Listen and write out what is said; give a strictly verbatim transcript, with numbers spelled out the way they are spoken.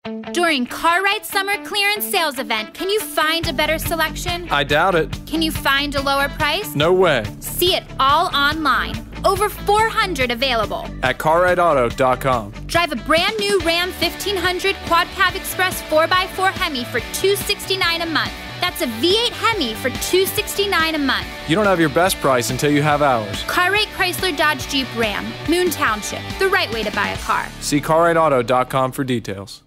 During Cartwright's summer clearance sales event, can you find a better selection? I doubt it. Can you find a lower price? No way. See it all online. Over four hundred available. At Cartwright Auto dot com. Drive a brand new Ram fifteen hundred Quad Cab Express four by four Hemi for two hundred sixty-nine dollars a month. That's a V eight Hemi for two hundred sixty-nine dollars a month. You don't have your best price until you have ours. Cartwright Chrysler Dodge Jeep Ram, Moon Township. The right way to buy a car. See Cartwright Auto dot com for details.